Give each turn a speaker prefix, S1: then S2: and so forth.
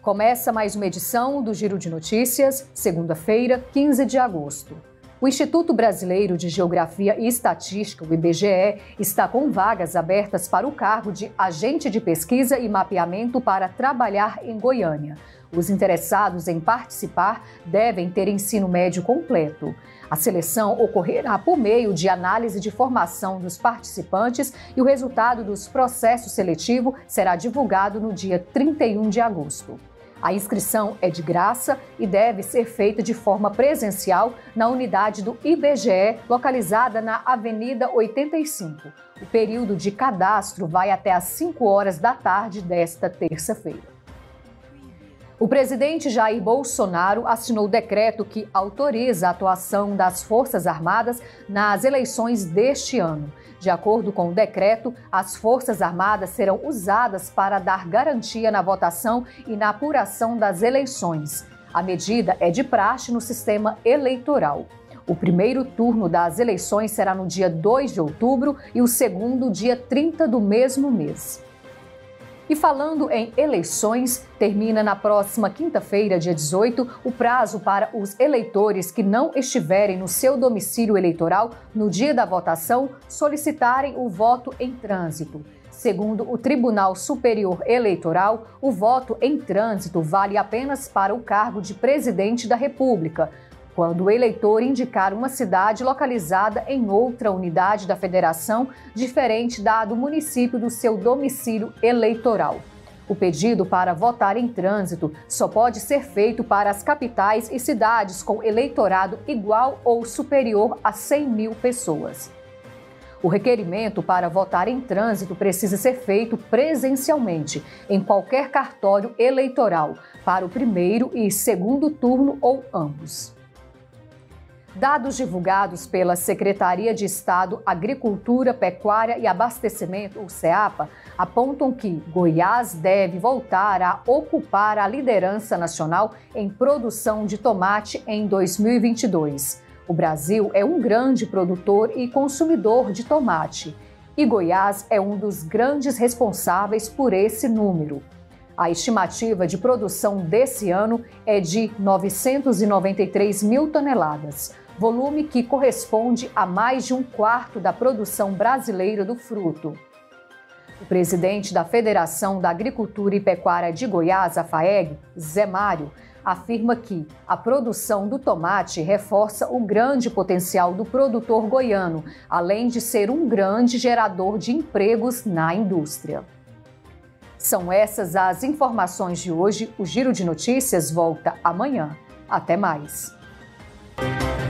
S1: Começa mais uma edição do Giro de Notícias, segunda-feira, 15 de agosto. O Instituto Brasileiro de Geografia e Estatística, o IBGE, está com vagas abertas para o cargo de agente de pesquisa e mapeamento para trabalhar em Goiânia. Os interessados em participar devem ter ensino médio completo. A seleção ocorrerá por meio de análise de formação dos participantes e o resultado dos processos seletivos será divulgado no dia 31 de agosto. A inscrição é de graça e deve ser feita de forma presencial na unidade do IBGE, localizada na Avenida 85. O período de cadastro vai até às 5 horas da tarde desta terça-feira. O presidente Jair Bolsonaro assinou o decreto que autoriza a atuação das Forças Armadas nas eleições deste ano. De acordo com o decreto, as Forças Armadas serão usadas para dar garantia na votação e na apuração das eleições. A medida é de praxe no sistema eleitoral. O primeiro turno das eleições será no dia 2 de outubro e o segundo, dia 30 do mesmo mês. E falando em eleições, termina na próxima quinta-feira, dia 18, o prazo para os eleitores que não estiverem no seu domicílio eleitoral no dia da votação solicitarem o voto em trânsito. Segundo o Tribunal Superior Eleitoral, o voto em trânsito vale apenas para o cargo de presidente da República, quando o eleitor indicar uma cidade localizada em outra unidade da federação, diferente da do município do seu domicílio eleitoral. O pedido para votar em trânsito só pode ser feito para as capitais e cidades com eleitorado igual ou superior a 100 mil pessoas. O requerimento para votar em trânsito precisa ser feito presencialmente, em qualquer cartório eleitoral, para o primeiro e segundo turno ou ambos. Dados divulgados pela Secretaria de Estado Agricultura, Pecuária e Abastecimento, o SEAPA, apontam que Goiás deve voltar a ocupar a liderança nacional em produção de tomate em 2022. O Brasil é um grande produtor e consumidor de tomate, e Goiás é um dos grandes responsáveis por esse número. A estimativa de produção desse ano é de 993 mil toneladas, volume que corresponde a mais de um quarto da produção brasileira do fruto. O presidente da Federação da Agricultura e Pecuária de Goiás, a FAEG, Zé Mário, afirma que a produção do tomate reforça o grande potencial do produtor goiano, além de ser um grande gerador de empregos na indústria. São essas as informações de hoje. O Giro de Notícias volta amanhã. Até mais.